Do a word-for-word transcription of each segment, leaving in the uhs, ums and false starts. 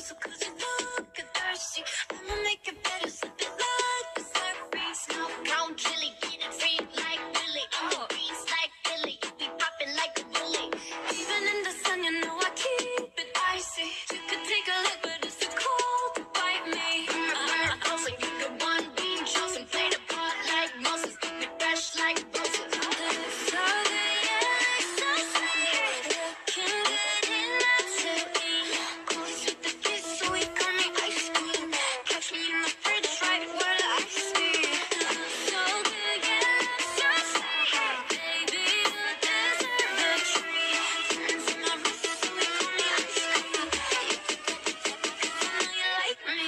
so could you look at thirsty? I'ma make it better, slip it like a surface. Now count chili, get it free like Billy. I'm the beast like Billy, you be popping like a bully. Even in the sun, you know I keep it icy. You could take a look, but it's too cold to bite me. I'm awesome, you could one bean chosen, play the part like Moses, keep me fresh like roses. So good, yeah, so sweet, looking good in my city. Close with the kiss, so we call me ice cream. Catch me in the fridge, right where the ice cream. So good, yeah, so sweet, baby, you deserve a treat. Turns in my wrist, so we call me ice cream. I know you like me.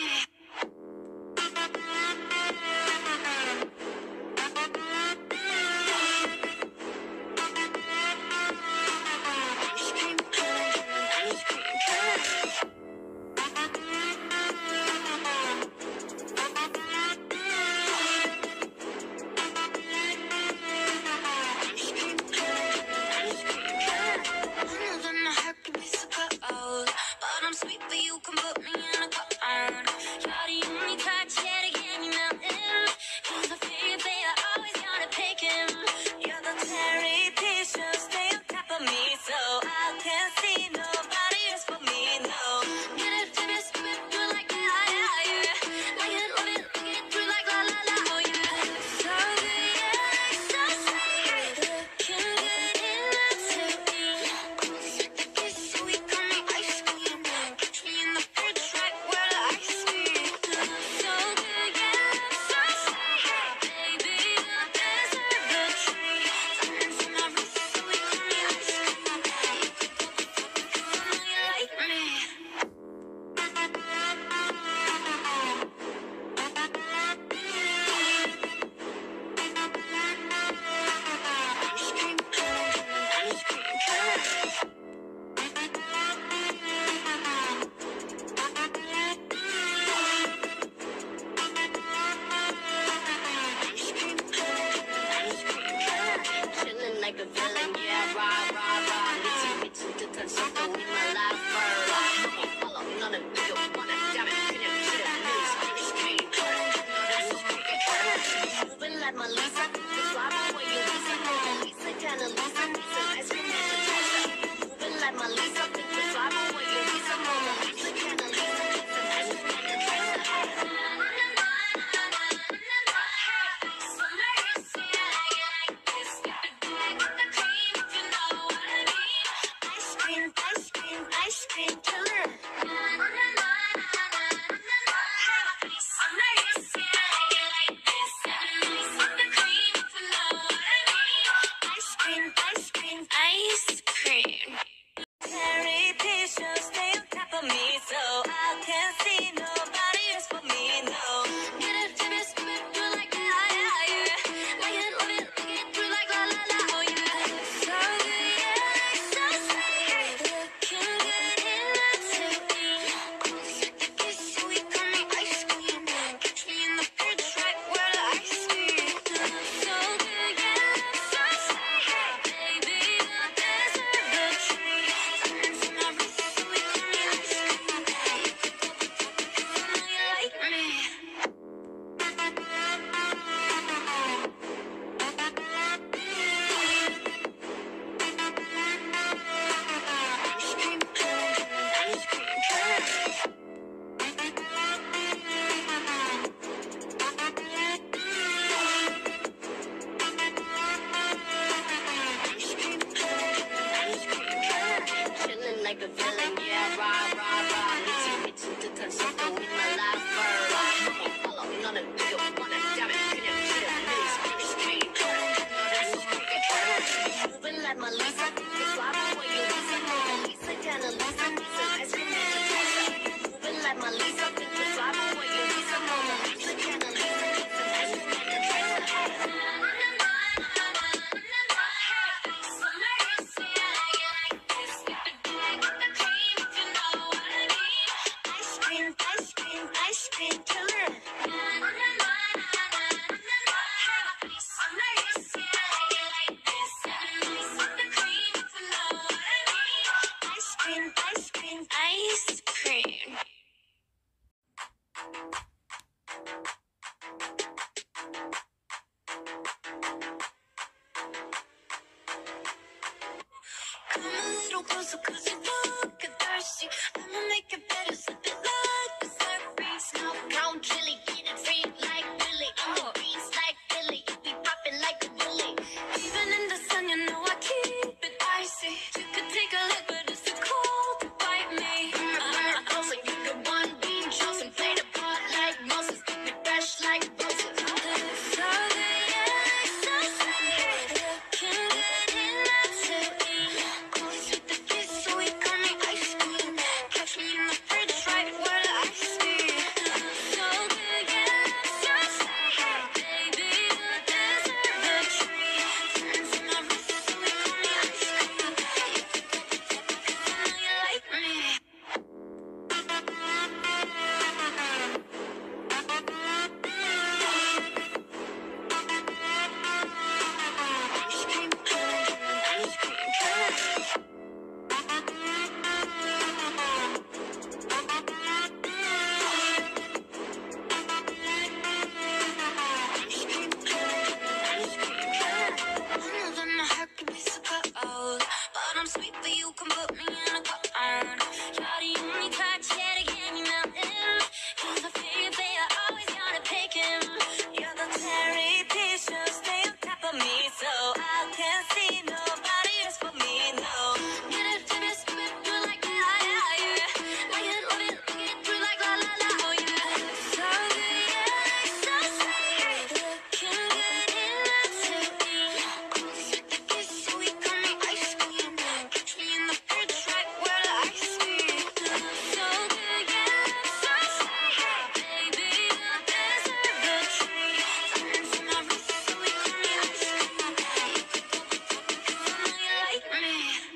Ice cream, ice cream, I know that my heart can be so cold, but I'm sweet, but you can put me in a cone. You're the only touch yet again, you melting. Cause I feel you, babe, I always gotta pick him. You're the cherry peach, you stay on top of me, so I can't see nobody else but me, no. Get it to me, skip it through like yeah, yeah, yeah. Like it, love it, look it through like la, la, la, oh yeah. So good, yeah, so sweet, looking good in my city. Close with the kiss, so we call me ice cream. Catch me in the fridge, right where the ice cream. So good, yeah, so sweet, baby, you deserve a treat. Turns in my wrist, so we call me ice cream. I know you like me. Ice cream, ice cream, ice cream, ice cream, chillin' like a villain, yeah, rah, rah, rah. 미친 미친 듯한 속도 in my life, burn. follow 너는 이거 원한다면 그냥 싫어. News, ice cream, that's okay. Moving like my Lisa, just fly away, you Lisa, Mona Lisa, kinda Lisa, Lisa, ice cream, and a Lisa. Moving like my Lisa, just fly away, you Lisa, Mona Lisa, kinda Lisa, Lisa, ice cream, and a Lisa. Ice cream, ice cream, ice cream killer. Ice cream, ice cream, ice cream. Cherry peach, you stay on top of me, so I can't see nobody else but me, no. Get it to me, skip it through like yeah, yeah, yeah. Like it, love it, look it through like la, la, la, oh yeah. So good, yeah, so sweet, looking good in my city. Close with the kiss, so we call me ice cream. Catch me in the fridge, right where the ice cream. So good, yeah, so sweet, baby, you deserve a treat. Turns in my wrist, so we call me ice cream. I know you like me. Ice cream, ice cream, ice cream, ice cream, chillin' like a villain, yeah, rah, rah, rah. 미친 미친 듯한 속도 in my life, burn. follow 너는 이거 원한다면 그냥 싫어. News, ice cream, that's okay. Moving like my Lisa, just fly away, you Lisa, Mona Lisa, kinda Lisa, Lisa, ice cream, and a Lisa. Moving like my Lisa, just fly away, you Lisa, Mona Lisa, kinda Lisa, Lisa, ice cream, and a Lisa. Ice cream, ice cream, ice cream killer. Ice cream, ice cream, ice cream. closer, cause you look thirsty. I'ma make it better, slip it like a slurpee. Snow count chili, get it free like Billy. I'm the beast like Billy, you be popping like a Billy. Even in the sun, you know I keep it icy. You could take a look, but it's too cold to bite me. I'm close and you get one bean chosen. Play the part like Moses, keep it fresh like roses. So good, yeah, so sweet. Looking good in my city. Close with the kiss, so we call me ice cream. Catch me in the fridge, right where the ice cream. So good, yeah, so sweet. Baby, you deserve a treat. Diamonds in my wrist, so we call me ice cream. I know you like me. Ice cream, ice cream, I know that my heart can be so cold, but I'm sweet, but you can put me in a cone. You're the only touch, yeah, to get me melting. Cause I feel you, babe, I always gotta pick him. You're the cherry picture, stay on top of me, so I can't see nobody else but me, no. Get it, flip it, spin it, do it like yeah, yeah, yeah. Like it, love it, like it, do it like la, la, la, oh yeah. So good, yeah, so sweet. Looking good in my city. Close with the kiss, so we call me ice cream. Catch me in the fridge, right where the ice cream. So good, yeah, so sweet. Baby, you deserve a treat. Diamonds in my wrist, so we call me ice cream. I know you like me.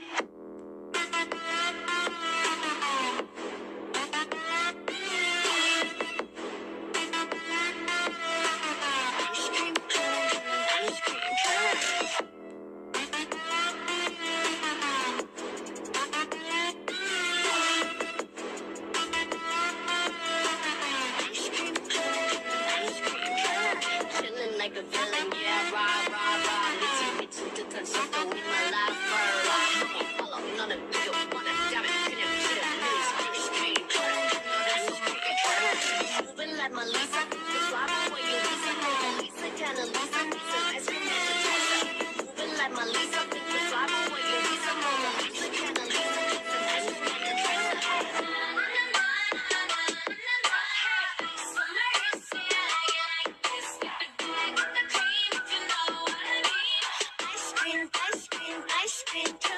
Ice cream, ice cream, ice cream, ice cream, chillin' like a villain, yeah, rah, rah, rah. Litzy, litzy, to turn something with my life, fur. Follow none of you, wanna damn it, pin it to the knees. Ice cream, ice cream, moving like my Lisa. Just fly away, you Lisa, Mona Lisa, Jana Lisa, Lisa, ice cream, appetizer. Moving like my Lisa, just fly away, you Lisa, Mona Lisa, Jana Lisa, Lisa, ice cream, appetizer. Ice cream, ice cream, ice cream.